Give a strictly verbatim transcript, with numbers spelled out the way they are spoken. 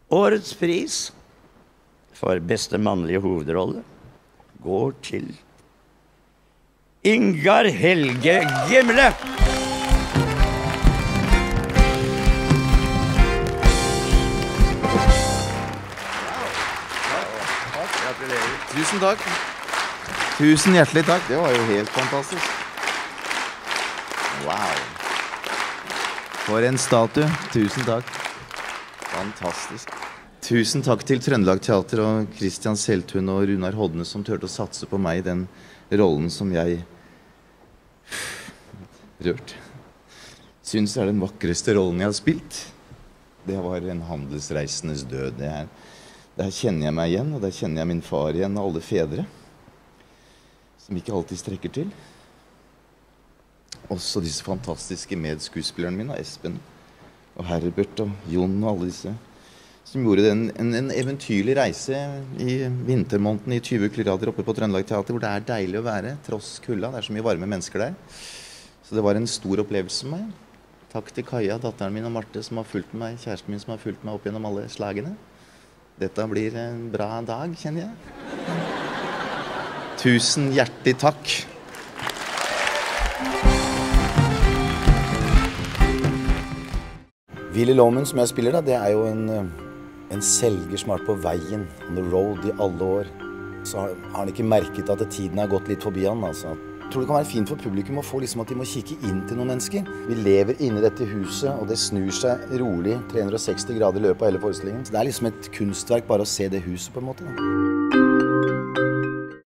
Årets pris for beste mannlige hovedrolle går til Ingar Helge Gimle. Tusen takk. Tusen hjertelig takk. Det var jo helt fantastisk. Wow. For en statue. Tusen takk. Fantastisk. Tusen takk til Trøndelag Teater og Christian Seltun og Runar Hodne som turte å satse på meg i den rollen som jeg rørt. Synes er den vakreste rollen jeg har spilt. Det var en handelsreisendes død. Det er Der kjenner jeg meg igjen, og der kjenner jeg min far igjen, og alle fedre, som ikke alltid strekker til. Også disse fantastiske medskuespillerne mine, Espen og Herbert og Jon og alle disse, som gjorde en, en, en eventyrlig reise i vintermåneden i tjue grader oppe på Trøndelag Teater, hvor det er deilig å være, tross kulda. Det er så mye varme mennesker der. Så det var en stor opplevelse for meg. Takk til Kaja, datteren min, og Marte, som har fulgt meg, kjæresten min, som har fulgt meg opp gjennom alle slagene. Dette blir en bra dag, kjenner jeg. Tusen hjertelig takk. Willy Loman, som jeg spiller da, det er jo en, en selger som har vært på veien, on the road, i alle år. Så har, har han ikke merket at tiden har gått litt forbi han, altså. Jeg tror det kan være fint for publikum å få liksom at de må kikke inn til noen mennesker. Vi lever inne i dette huset, og det snur seg rolig tre hundre og seksti grader i løpet av hele forestillingen. Så det er liksom et kunstverk bare å se det huset på en måte. Da.